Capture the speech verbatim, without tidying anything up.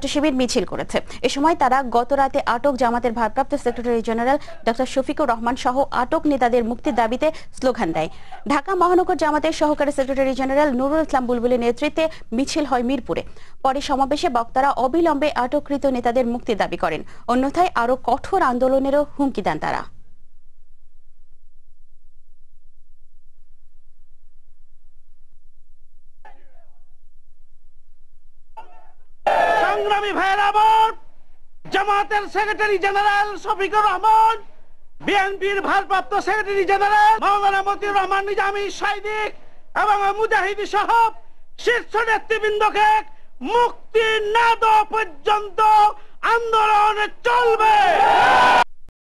শিবির মিছিল করেছে। এ সময় তারা গত রাতে আটক জামাতের ভারপ্রাপ্ত secretary general doctor Shafiqur Rahman সহ আটক নেতাদের মুক্তির দাবিতে স্লোগান দেয়। ঢাকা মহানগর জামাতের সহকারী সেক্রেটারি জেনারেল নুরুল ইসলাম বুলবুলের নেতৃত্বে মিছিল হয় মিরপুরে। পরে সমাবেশে বক্তারা অবিলম্বে আটককৃত নেতাদের মুক্তির দাবি করেন। অন্যথায় আরো কঠোর আন্দোলনেরও হুমকি দেন তারা। সংগ্রামী ভাইয়েরা, আমার জামাতের সেক্রেটারি জেনারেল শফিকুর রহমান, বিএনপির ভারপ্রাপ্ত সেক্রেটারি জেনারেল মাওলানা মতিউর রহমান নিজামী সাইদিক এবং মুজাহিদি সহ শীর্ষ নেতৃবৃন্দকে মুক্তি না দেওয়া পর্যন্ত আন্দোলন চলবে।